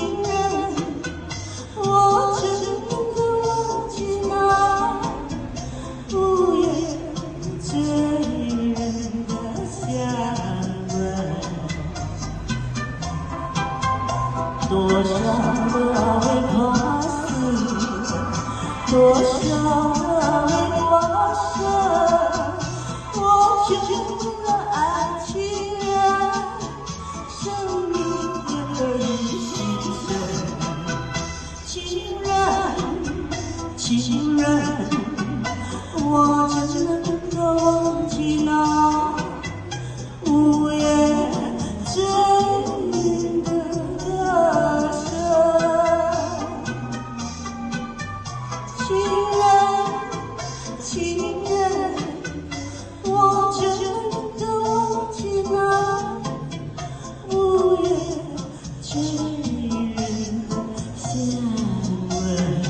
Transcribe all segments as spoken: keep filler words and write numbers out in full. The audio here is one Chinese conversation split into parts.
情人，我真的忘记那无言醉人的香吻。多少的爱未破死，多少的爱未过生，我却为了爱情人，生命也可以牺牲。情人，情人，我真的能够忘记那无言醉人的歌声。情人，情人，我真的能够忘记那无言醉人的香吻。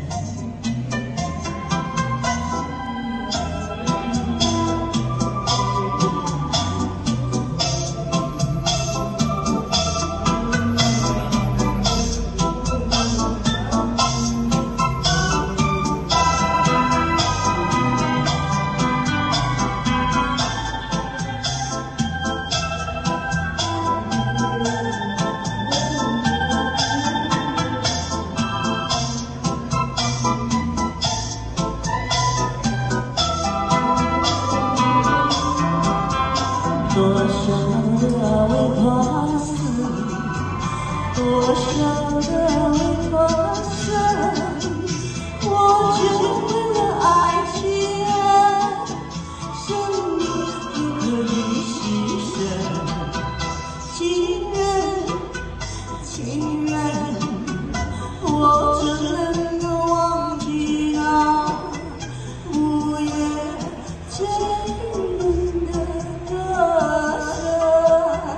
多少的爱未破死，多少的爱未过生，我却为了爱情人，生命也可以牺牲。情人，情人，我真的能够忘记那无言醉人的歌声。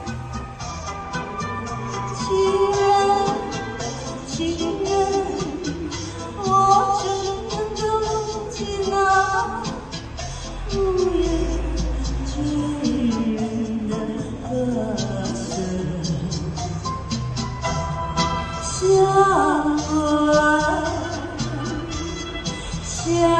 情人，情人，我真的能够忘记那无言醉人的歌声。香吻，香